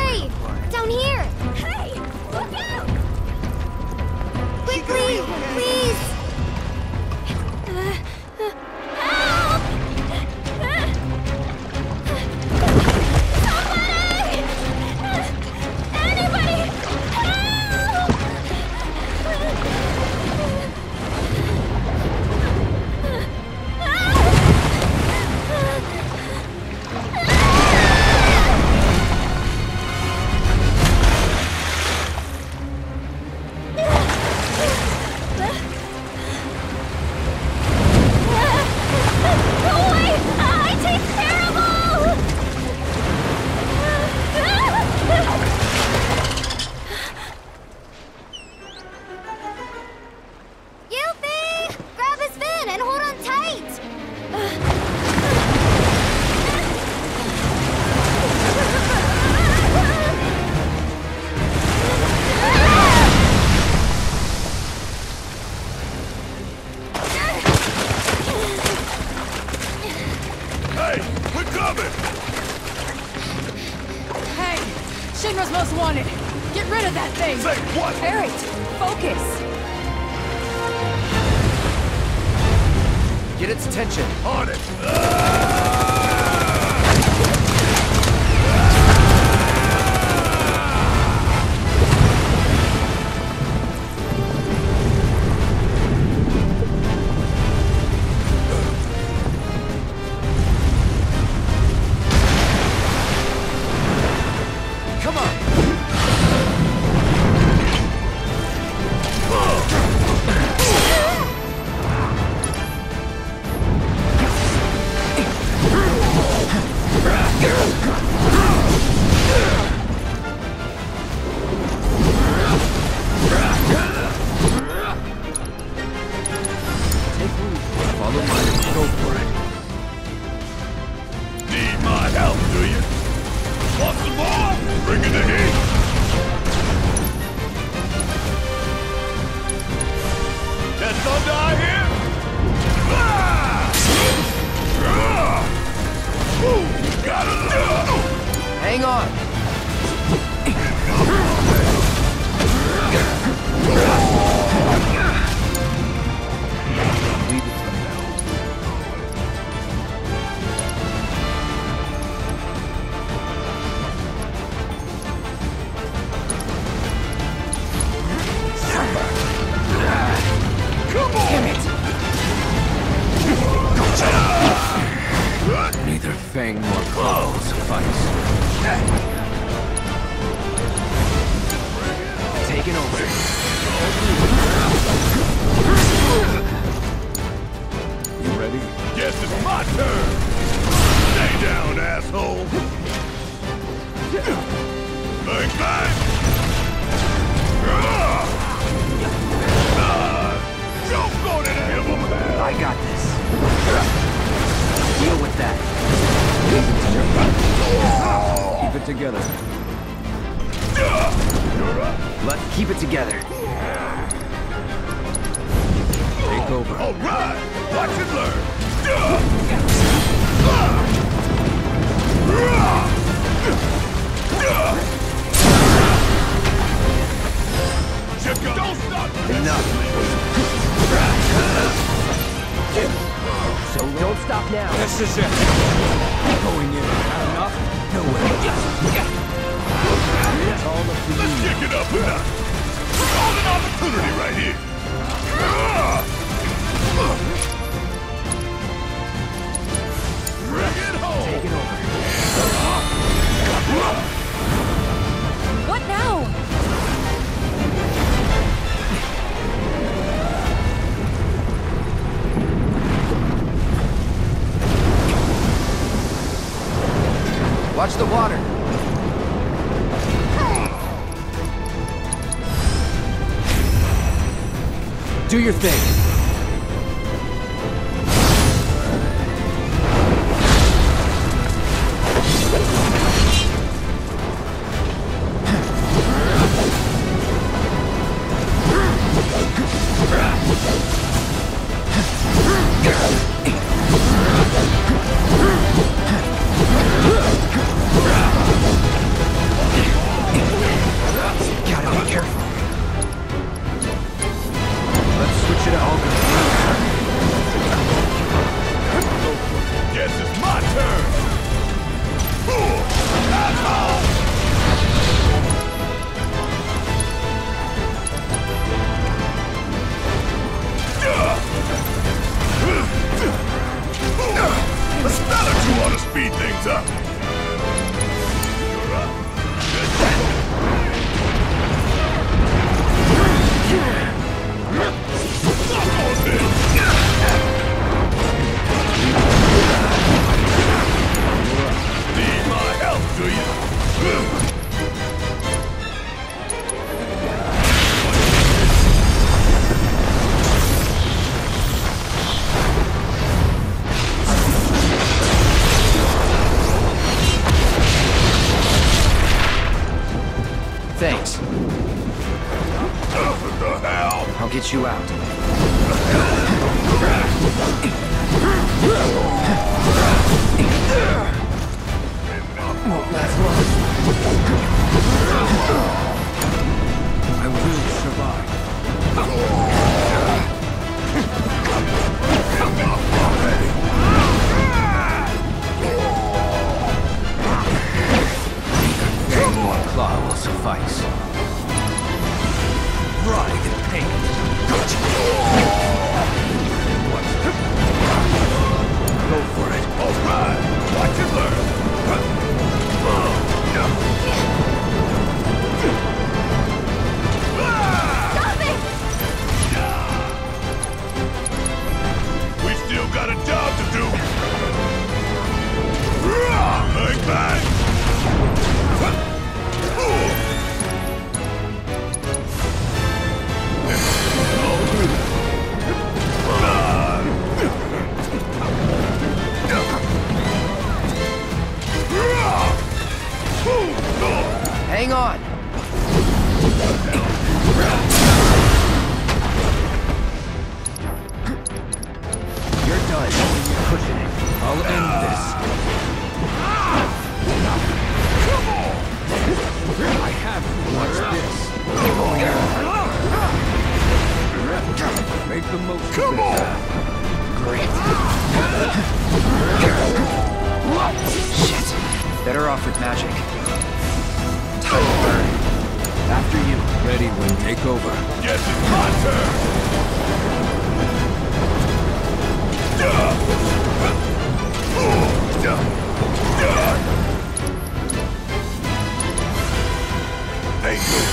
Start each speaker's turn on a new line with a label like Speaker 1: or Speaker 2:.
Speaker 1: Hurry! Down here! Hey! Look out! Quickly! Please! Help! Somebody! Anybody! Help!
Speaker 2: Shinra's most wanted! Get rid of that thing!
Speaker 3: Say what?
Speaker 2: Barret, focus!
Speaker 4: Get its attention.
Speaker 3: On it!
Speaker 4: Hang on! Leave it to me now.
Speaker 3: Come on!
Speaker 4: Damn it! Neither fang nor claw will suffice. Taking over.
Speaker 3: You ready? Guess it's my turn! Stay down, asshole! Bang, bang! Don't go to the hell!
Speaker 4: I got this. Deal with that. Keep it together. Let's keep it together. Take over.
Speaker 3: All right! Watch and learn! Don't stop!
Speaker 4: Enough. So don't stop now.
Speaker 5: This is it.
Speaker 4: Going in. Enough? No way. It's all up to
Speaker 3: Let's
Speaker 4: you.
Speaker 3: kick it up a notch! Golden opportunity right here! Bring it home!
Speaker 4: Take it over.
Speaker 2: What now?
Speaker 4: Watch the water. Do your thing. Thanks.
Speaker 3: What the hell?
Speaker 4: I'll get you out. Won't last long. I will survive. One claw will suffice. Writhe in pain. Go for it.
Speaker 3: All right. Watch and learn.
Speaker 1: Stop it!
Speaker 3: We still got a job to do. Bang, bang.
Speaker 4: Hang on! You're done. You're pushing it. I'll end this. I have to watch this. Make the most of
Speaker 3: Come
Speaker 4: it.
Speaker 3: on!
Speaker 4: Great. Shit. Better off with magic. Time to burn. After you. Ready when take over.
Speaker 3: Yes, it's my turn! Ain't no